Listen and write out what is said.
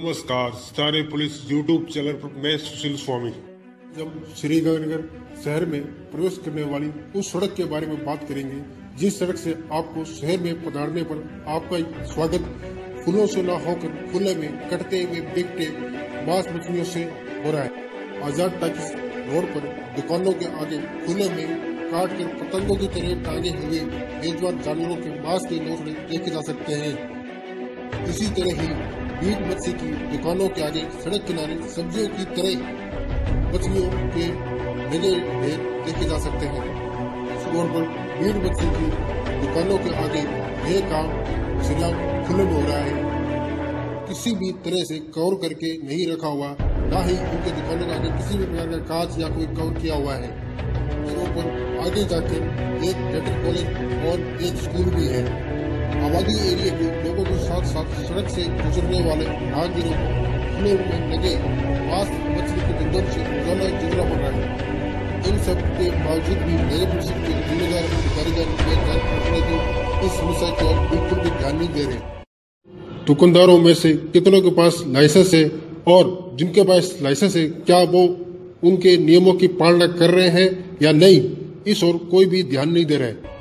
नमस्कार, सितारे police YouTube channel पर मैं सुशील स्वामी। जब श्रीगंगानगर शहर में प्रवेश करने वाली उस सड़क के बारे में बात करेंगे जिस सड़क से आपको शहर में पधारने पर आपका स्वागत फूलों से न होकर खुले में कटते हुए बिकते मांस मछलियों से हो रहा है। आजाद टाकिस रोड पर दुकानों के आगे खुले में काट कर पतंगों की तरह टांगे हुए बेजवान जानवरों के मांस के लोथड़े देखे जा सकते हैं। इसी तरह ही मीट मच्छी की दुकानों के आगे सड़क किनारे सब्जियों की तरह मछलियों के लगे ढेर देखे जा सकते हैं। इस रोड पर मीट मच्छी की दुकानों के आगे यह काम सरेआम खुले में हो रहा है। किसी भी तरह से कवर करके नहीं रखा हुआ, ना ही उनके दुकानों के आगे किसी भी प्रकार का कांच या कोई कवर किया हुआ है। इस रोड पर आगे जाकर एक डेंटल कॉलेज और एक स्कूल भी है। आबादी एरिया के लोगों के साथ साथ सड़क से गुजरने वाले राहगीरों को खुले में लगे मांस मछली के धंधों से रोजाना जूझना पड़ रहा है। इन सब के बावजूद भी नगर परिषद के जिम्मेदार अधिकारीगण इस समस्या की ओर बिल्कुल भी ध्यान नहीं दे रहे। दुकानदारों में से कितनों के पास लाइसेंस है और जिनके पास लाइसेंस है क्या वो उनके नियमों की पालना कर रहे हैं या नहीं, इस ओर कोई भी ध्यान नहीं दे रहा है।